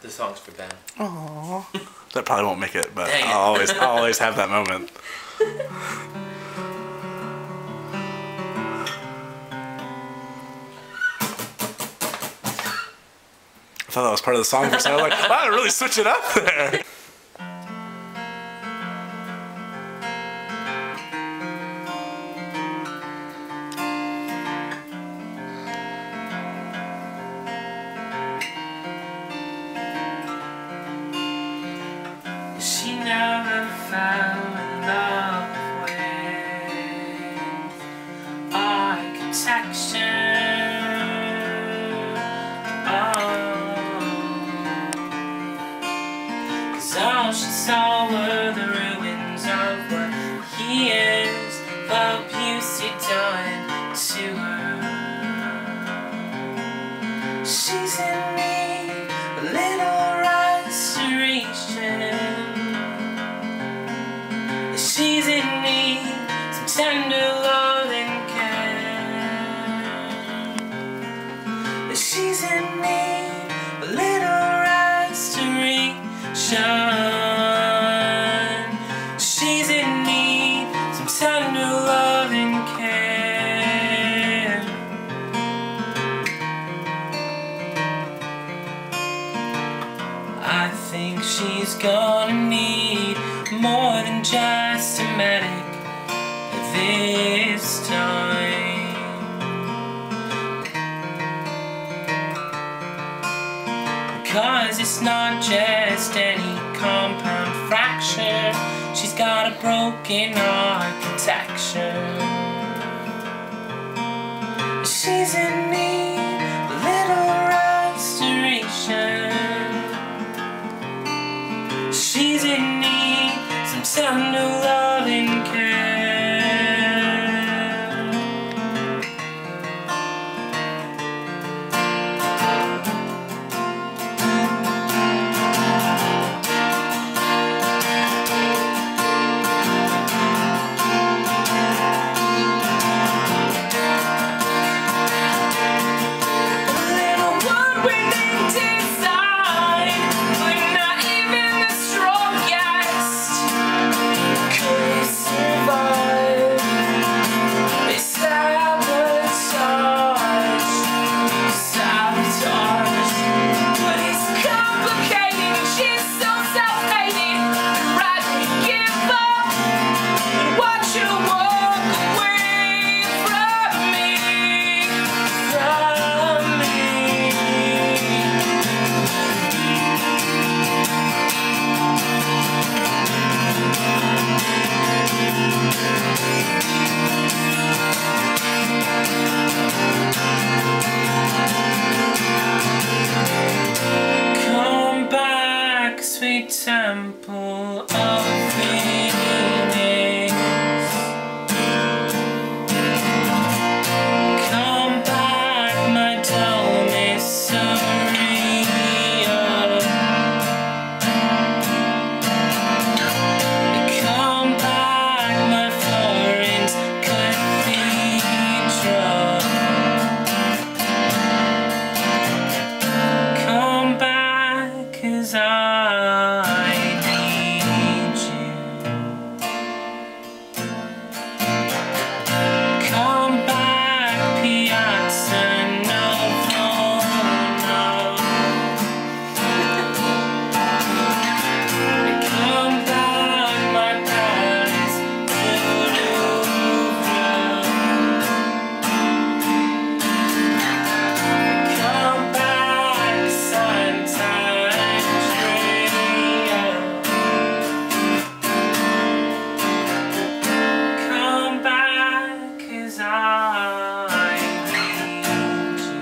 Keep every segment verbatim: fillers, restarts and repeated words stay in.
The song's for Ben. Aww. That probably won't make it, but Dang it. I'll always, I'll always have that moment. I thought that was part of the song for a second. I was like, wow, really switch it up there. She never found love with architecture. Oh, 'cause all she saw were the ruins of what years of abuse had done to her. She's in need of a little restoration. She's in need some tender love and care. She's in need of a little restoration. She's in need some tender love and care. I think she's gonna need more than just a medic this time. 'Cause it's not just any compound fracture, she's got a broken architecture. She's in need of a little restoration. She's in need some tender love and care. Little one within design, but not even the strongest could survive. It's sabotage, sabotage. But it's complicated, she's so self-hating. I'd rather give up than watch her walk away from me, from me. Come back, sweet temple of Phoenix. Come back, my Domus Aurea. Come back, my Florence Cathedral. Come back, 'cause I need you. Come back, Piazza Navona. Come back, my Paris, the Louvre. Come back, Sant'Andrea. Come back, 'cause I need you.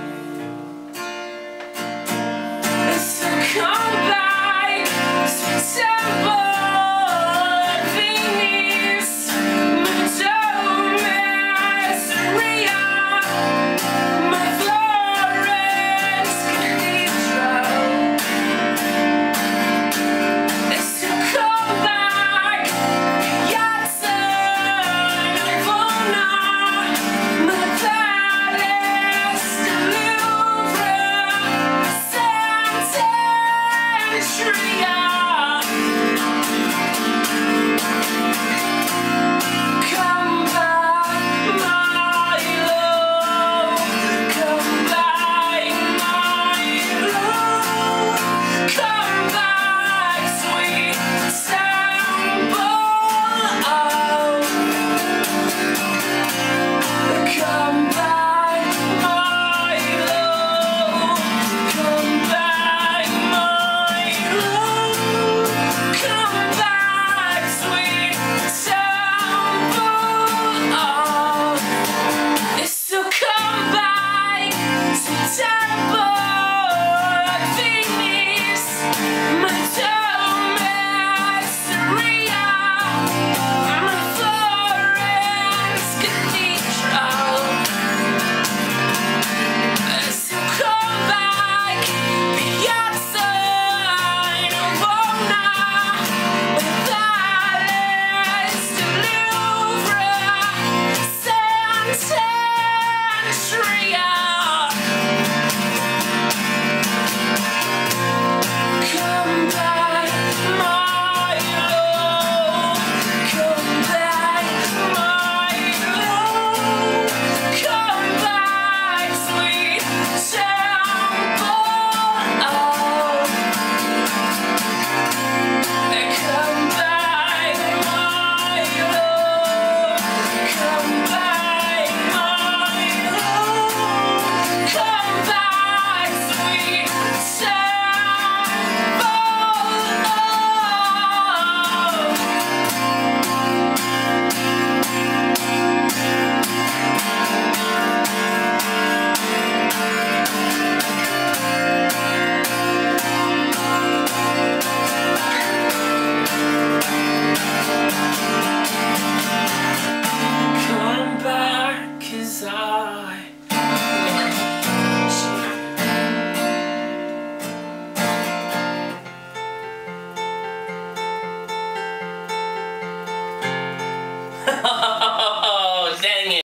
So come back, September.